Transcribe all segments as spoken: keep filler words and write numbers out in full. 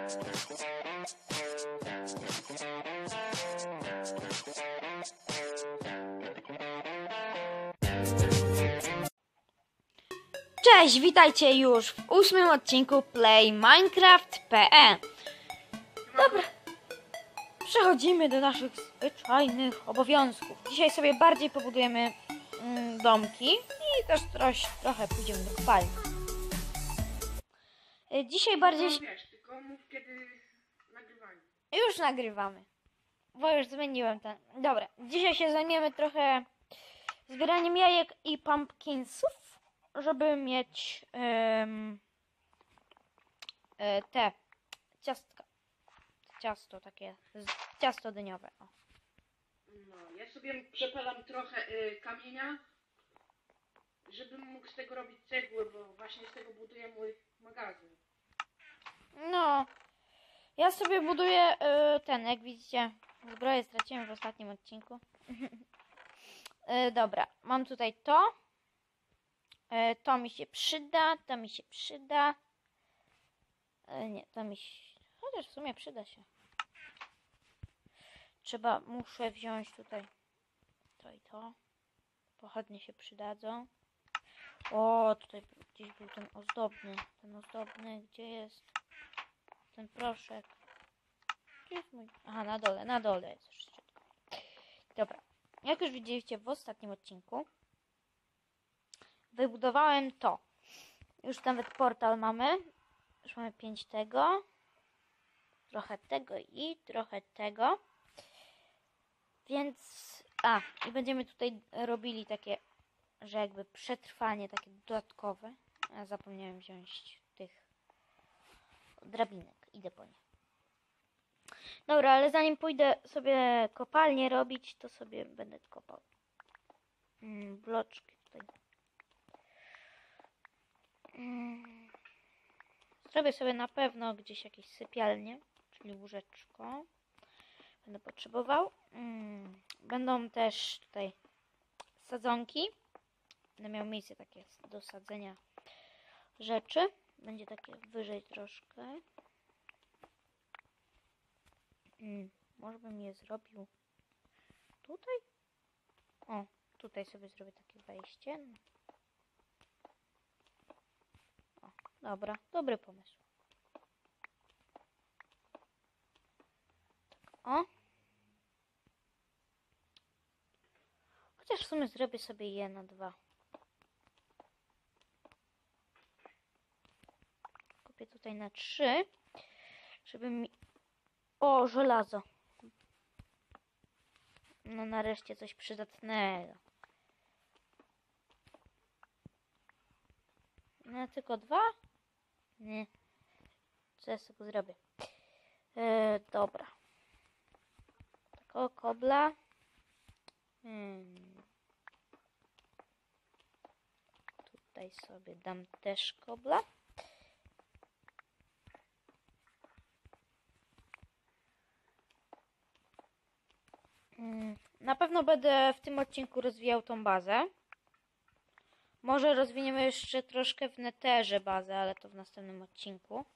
Cześć, witajcie już w ósmym odcinku Play Minecraft kropka pe e. Dobra, przechodzimy do naszych zwyczajnych obowiązków. Dzisiaj sobie bardziej pobudujemy mm, domki i też troś, trochę pójdziemy do kopalni. Dzisiaj bardziej... No, wiesz, tylko mów kiedy nagrywamy. Już nagrywamy, bo już zmieniłem ten... Dobra, dzisiaj się zajmiemy trochę zbieraniem jajek i pumpkinsów, żeby mieć um, te ciastka, ciasto takie, ciasto dyniowe. O. No, ja sobie przepalam trochę y, kamienia, żebym mógł z tego robić cegły, bo właśnie z tego buduję mój magazyn. No, ja sobie buduję y, ten, jak widzicie, zbroję straciłem w ostatnim odcinku. y, dobra, mam tutaj to. To mi się przyda, to mi się przyda. Nie, to mi się... Chociaż w sumie przyda się. Trzeba, muszę wziąć tutaj to i to. Pochodnie się przydadzą. O, tutaj gdzieś był ten ozdobny. Ten ozdobny, gdzie jest ten proszek? Gdzie jest mój... Aha, na dole, na dole jest wszystko. Dobra, jak już widzieliście w ostatnim odcinku, wybudowałem to. Już nawet portal mamy. Już mamy pięć tego. Trochę tego i trochę tego. Więc... A, i będziemy tutaj robili takie, że jakby przetrwanie takie dodatkowe. Ja zapomniałem wziąć tych drabinek. Idę po nie. Dobra, ale zanim pójdę sobie kopalnię robić, to sobie będę kopał. Mm, bloczki tutaj. Zrobię sobie na pewno gdzieś jakieś sypialnie, czyli łóżeczko. Będę potrzebował. Będą też tutaj sadzonki. Będę miał miejsce takie do sadzenia rzeczy. Będzie takie wyżej troszkę. Może bym je zrobił tutaj? O, tutaj sobie zrobię takie wejście. Dobra, dobry pomysł. Tak, o. Chociaż w sumie zrobię sobie je na dwa. Kupię tutaj na trzy, żeby mi... O, żelazo. No nareszcie coś przydatnego. No tylko dwa? Nie. Co ja z tego zrobię? Yy, dobra. Takiego kobla. Hmm. Tutaj sobie dam też kobla. Hmm. Na pewno będę w tym odcinku rozwijał tą bazę. Może rozwiniemy jeszcze troszkę w Netherze bazę, ale to w następnym odcinku.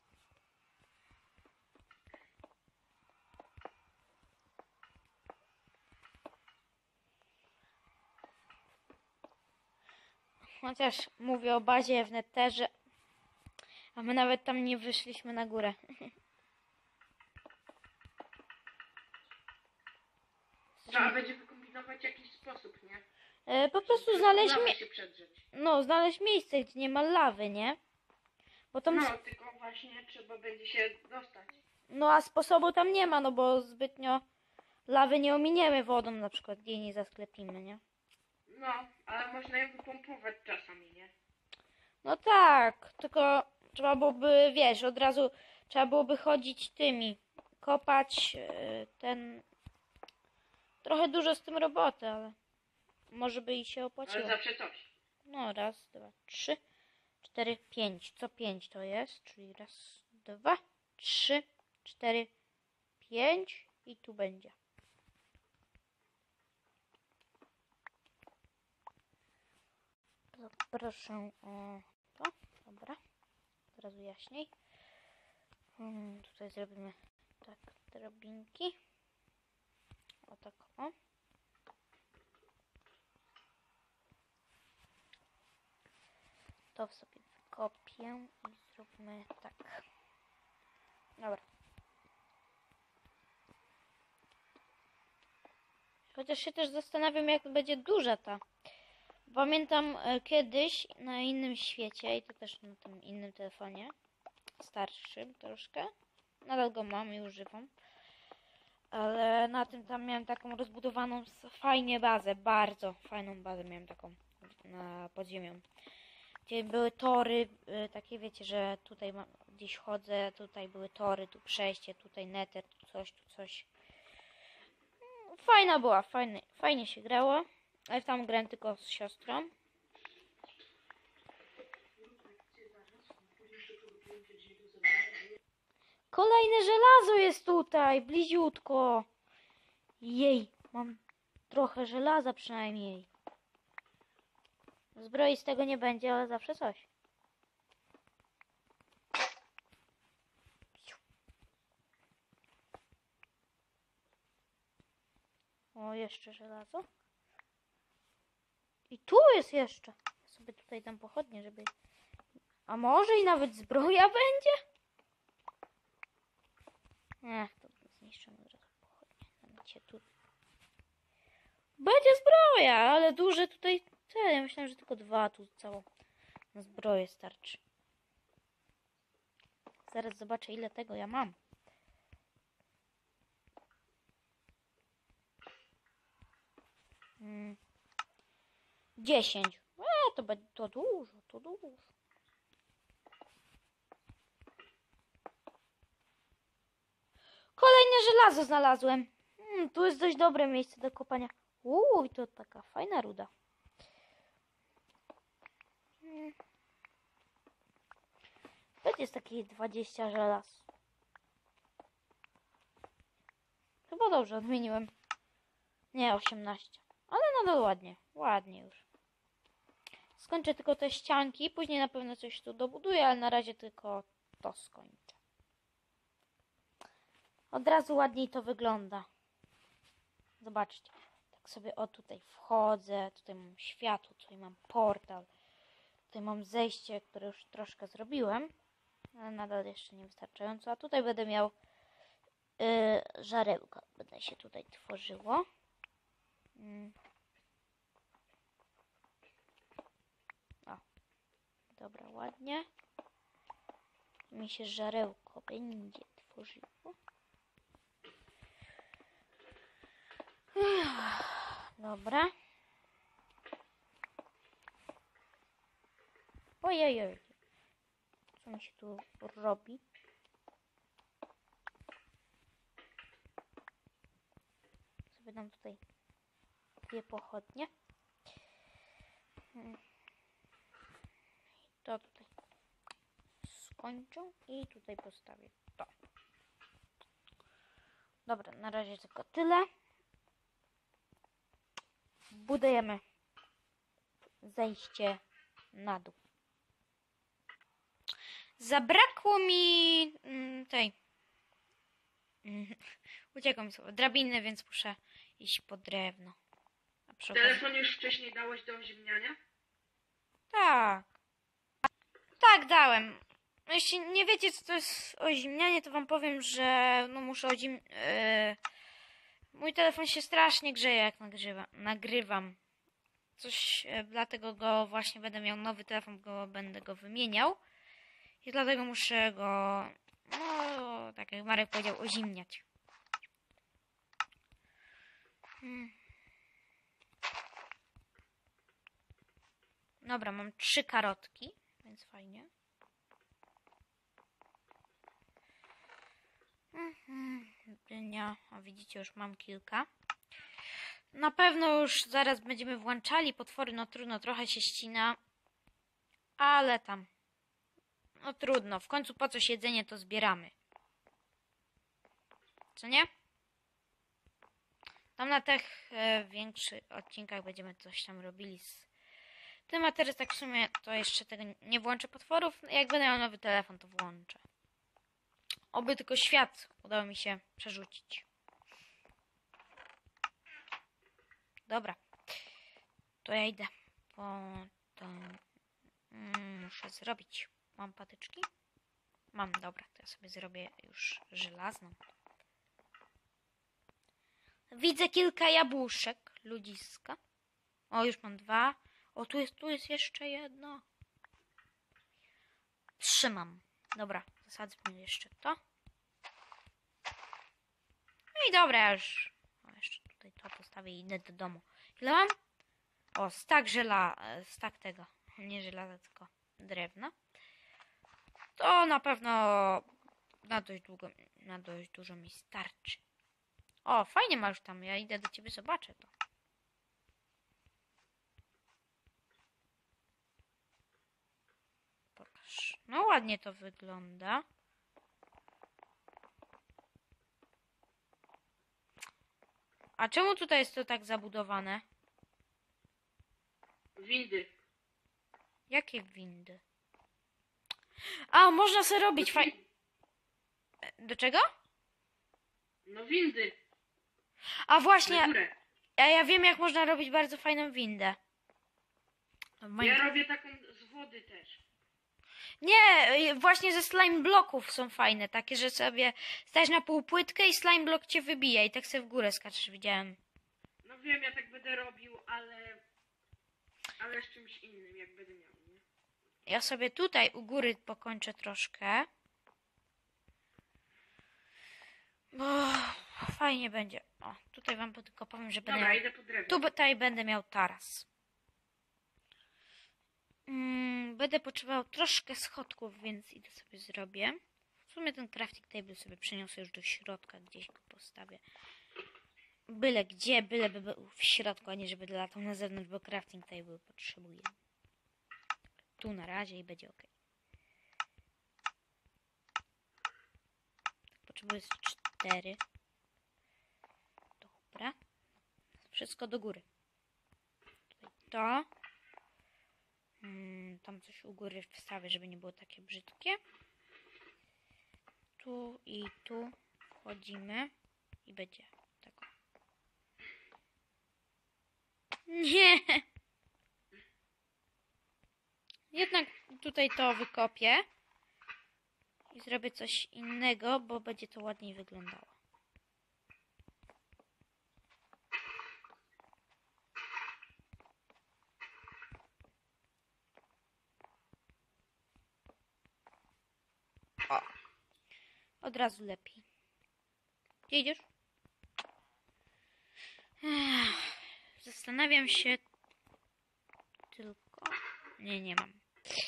Chociaż mówię o bazie w Netherze, a my nawet tam nie wyszliśmy na górę. Trzeba będzie wykombinować jakiś sposób, nie? E, po prostu znaleźć, Lawę mie się przedrzeć. no, znaleźć miejsce, gdzie nie ma lawy, nie? Bo tam... No, tylko właśnie trzeba będzie się dostać. No a sposobu tam nie ma, no bo zbytnio lawy nie ominiemy wodą, na przykład jej nie zasklepimy, nie? No, ale można ją wypompować czasami, nie? No tak, tylko trzeba byłoby, wiesz, od razu trzeba byłoby chodzić tymi, kopać yy, ten... Trochę dużo z tym roboty, ale może by i się opłaciło. Ale zawsze coś. No, raz, dwa, trzy, cztery, pięć. Co pięć to jest? Czyli raz, dwa, trzy, cztery, pięć i tu będzie. Proszę o to. Dobra. Teraz jaśniej. Hmm, tutaj zrobimy tak drabinki. O tak o. To sobie wykopię i zróbmy tak. Dobra. Chociaż się też zastanawiam, jak będzie duża ta. Pamiętam e, kiedyś na innym świecie i to też na tym innym telefonie, starszym troszkę. Nadal go mam i używam. Ale na tym tam miałem taką rozbudowaną fajnie bazę, bardzo fajną bazę miałem taką na podziemią. Gdzie były tory, y, takie wiecie, że tutaj ma, gdzieś chodzę, tutaj były tory, tu przejście, tutaj nether, tu coś, tu coś. Fajna była, fajnie, fajnie się grało, ale tam grałem tylko z siostrą. Kolejne żelazo jest tutaj, bliziutko. Jej, mam trochę żelaza przynajmniej. Zbroi z tego nie będzie, ale zawsze coś. O, jeszcze żelazo. I tu jest jeszcze. Ja sobie tutaj dam pochodnie, żeby... A może i nawet zbroja będzie? Ech, to zniszczymy od razu pochodnie. Damy tu. Będzie zbroja, ale duże tutaj... Co? Ja myślałem, że tylko dwa tu całą na zbroję starczy. Zaraz zobaczę, ile tego ja mam. Hmm. dziesięć. E, to będzie to dużo, to dużo. Kolejne żelazo znalazłem. Hmm, tu jest dość dobre miejsce do kopania. Uuu, i to taka fajna ruda. Hmm. To jest takie dwadzieścia żelaz. Chyba dobrze odmieniłem. Nie, osiemnaście. Ale nadal ładnie. Ładnie już. Skończę tylko te ścianki. Później na pewno coś tu dobuduję, ale na razie tylko to skończę. Od razu ładniej to wygląda. Zobaczcie. Tak sobie o tutaj wchodzę. Tutaj mam światło, tutaj mam portal. Tutaj mam zejście, które już troszkę zrobiłem. Ale nadal jeszcze niewystarczająco. A tutaj będę miał yy, żarełka. Będę się tutaj tworzyło. Yy. O. Dobra, ładnie. Mi się żarełko będzie tworzyło. Dobra. Ojej, co mi się tu robi? Sobie dam tutaj dwie pochodnie. To tutaj skończę i tutaj postawię to. Dobra, na razie tylko tyle. Budujemy zejście na dół. Zabrakło mi mm, tej mm, uciekam sobie drabiny, więc muszę iść po drewno. A przy okazji... Telefon już wcześniej dałeś do oziemniania? Tak. Tak, dałem. No jeśli nie wiecie, co to jest oziemnianie, to wam powiem, że no muszę ozim... Yy... Mój telefon się strasznie grzeje, jak nagrywa... nagrywam. Coś, yy, dlatego go właśnie będę miał nowy telefon, go będę go wymieniał. I dlatego muszę go, no, tak jak Marek powiedział, ozimniać. Hmm. Dobra, mam trzy karotki, więc fajnie. Dynia, a widzicie, już mam kilka. Na pewno już zaraz będziemy włączali potwory, no trudno, trochę się ścina. Ale tam, no trudno, w końcu po coś jedzenie to zbieramy. Co nie? Tam na tych e, większych odcinkach będziemy coś tam robili z tym, a teraz tak w sumie to jeszcze tego nie włączę potworów. Jak będę miał nowy telefon, to włączę. Oby tylko świat udało mi się przerzucić. Dobra. To ja idę. Po to mm, muszę zrobić. Mam patyczki? Mam, dobra. To ja sobie zrobię już żelazną. Widzę kilka jabłuszek. Ludziska. O, już mam dwa. O, tu jest, tu jest jeszcze jedno. Trzymam. Dobra, zasadzę jeszcze to. No i dobra, ja już o, jeszcze tutaj to postawię i idę do domu. Ile mam? O, stak żela, stak tego. Nie żelaza, tylko drewna. To na pewno na dość długo, na dość dużo mi starczy. O, fajnie masz tam. Ja idę do ciebie, zobaczę to. Pokaż. No ładnie to wygląda. A czemu tutaj jest to tak zabudowane? Windy. Jakie windy? A, można sobie robić faj... Do czego? No windy. A Na właśnie, górę. a ja wiem jak można robić bardzo fajną windę. W moim- Ja robię taką z wody też. Nie, właśnie ze slime bloków są fajne, takie, że sobie stajesz na półpłytkę i slime block cię wybija i tak sobie w górę skaczesz, widziałem. No wiem, ja tak będę robił, ale... Ale z czymś innym, jak będę miał, nie? Ja sobie tutaj u góry pokończę troszkę. Bo fajnie będzie. O, tutaj wam tylko powiem, że będę Dobra, miał... idę po drewno. Tu tutaj będę miał taras. Mm, będę potrzebował troszkę schodków, więc idę sobie zrobię. W sumie ten crafting table sobie przeniosę już do środka, gdzieś go postawię. Byle gdzie, byle by był w środku, a nie żeby latał na zewnątrz, bo crafting table potrzebuję. Tu na razie i będzie ok. Potrzebuję cztery. Dobra. Wszystko do góry. Tutaj to. Hmm, tam coś u góry wstawię, żeby nie było takie brzydkie. Tu i tu wchodzimy i będzie tak. Nie! Jednak tutaj to wykopię i zrobię coś innego, bo będzie to ładniej wyglądało. O. Od razu lepiej. Gdzie idziesz? Ech, zastanawiam się tylko... Nie, nie mam.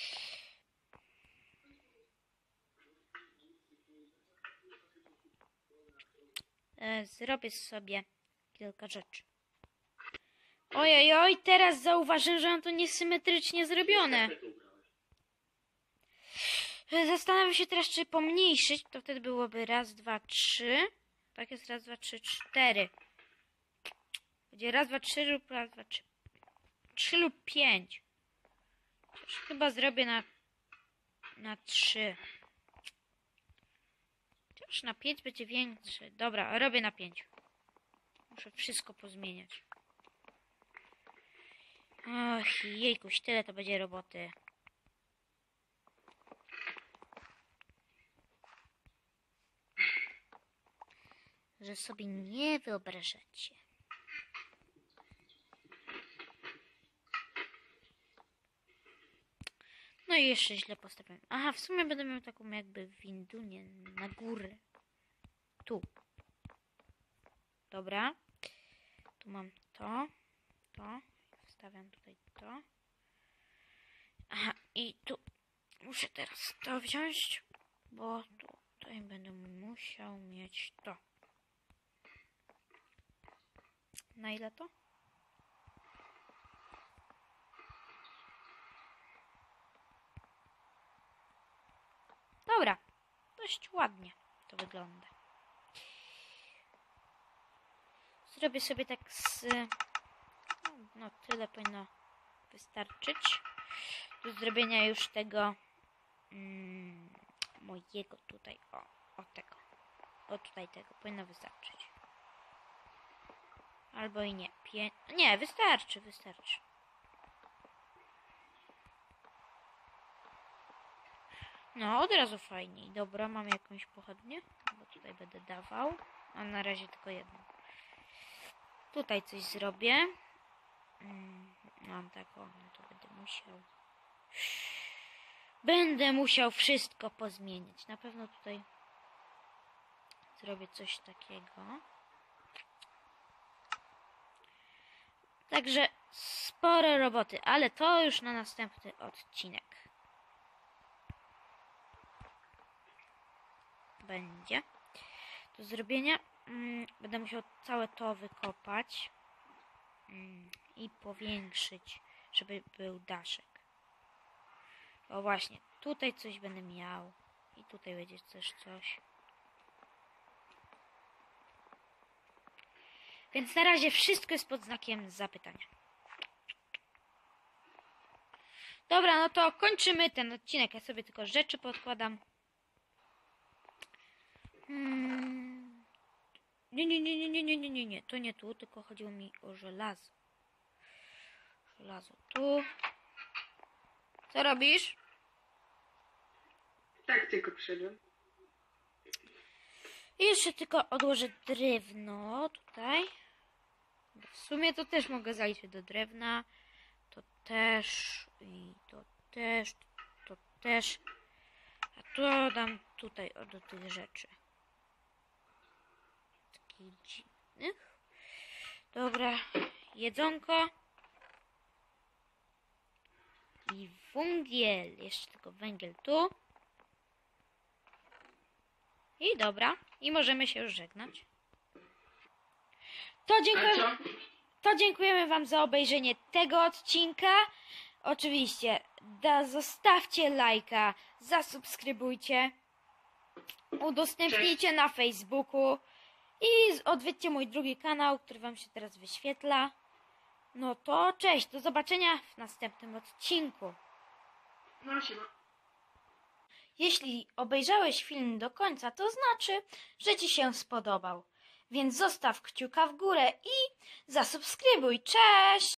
E, zrobię sobie kilka rzeczy. Ojej, oj, teraz zauważyłem, że mam to niesymetrycznie zrobione. Zastanawiam się teraz, czy pomniejszyć. To wtedy byłoby raz, dwa, trzy. Tak jest raz, dwa, trzy, cztery. Będzie raz, dwa, trzy lub raz, dwa, trzy. Trzy lub pięć. Chociaż chyba zrobię na na trzy. Chociaż na pięć będzie większy. Dobra, robię na pięć. Muszę wszystko pozmieniać. Och, jejkuś, tyle to będzie roboty. Że sobie nie wyobrażacie. No i jeszcze źle postawiłem. Aha, w sumie będę miał taką jakby windunię na górę. Tu. Dobra. Tu mam to. To. Wstawiam tutaj to. Aha, i tu muszę teraz to wziąć, bo tutaj będę musiał mieć to. Na ile to? Dobra, dość ładnie to wygląda. Zrobię sobie tak z... No, no tyle powinno wystarczyć. Do zrobienia już tego mm, mojego tutaj, o, o tego. O tutaj tego. Powinno wystarczyć. Albo i nie. Pię... Nie, wystarczy, wystarczy. No, od razu fajniej. Dobra, mam jakąś pochodnię, bo tutaj będę dawał. A na razie tylko jedną. Tutaj coś zrobię. Mm, mam taką, no to będę musiał. Będę musiał wszystko pozmieniać. Na pewno tutaj zrobię coś takiego. Także sporo roboty, ale to już na następny odcinek będzie do zrobienia. Mm, będę musiał całe to wykopać mm, i powiększyć, żeby był daszek. O właśnie, tutaj coś będę miał i tutaj będzie też coś. Więc na razie wszystko jest pod znakiem zapytania. Dobra, no to kończymy ten odcinek. Ja sobie tylko rzeczy podkładam. Hmm. Nie, nie, nie, nie, nie, nie, nie, nie, nie. To nie tu, tylko chodziło mi o żelazo. Żelazo tu. Co robisz? Tak tylko przyszedłem. I jeszcze tylko odłożę drewno tutaj. Bo w sumie to też mogę zaliczyć do drewna. To też. I to też. To też. A to dam tutaj o, do tych rzeczy. Takich dziwnych. Dobra. Jedzonko. I węgiel. Jeszcze tylko węgiel tu. I dobra. I możemy się już żegnać. To dziękuję, A co? to dziękujemy wam za obejrzenie tego odcinka. Oczywiście da, zostawcie lajka, zasubskrybujcie, udostępnijcie na Facebooku i z- odwiedźcie mój drugi kanał, który wam się teraz wyświetla. No to cześć, do zobaczenia w następnym odcinku. No siema. Jeśli obejrzałeś film do końca, to znaczy, że ci się spodobał. Więc zostaw kciuka w górę i zasubskrybuj. Cześć!